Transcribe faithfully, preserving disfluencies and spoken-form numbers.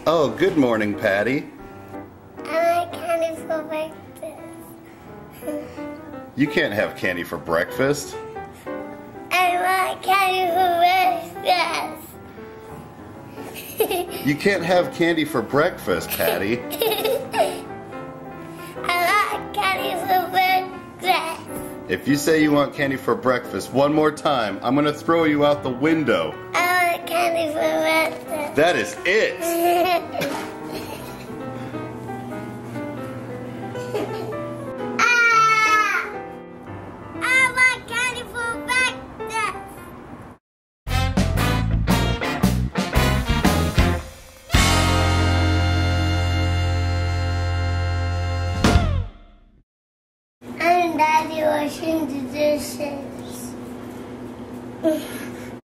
Oh, good morning, Patty. I like candy for breakfast. You can't have candy for breakfast. I like candy for breakfast. You can't have candy for breakfast, Patty. I like candy for breakfast. If you say you want candy for breakfast one more time, I'm gonna throw you out the window. I like candy for breakfast. That is it. Ah! I like candy for breakfast. I'm Daddy washing the dishes.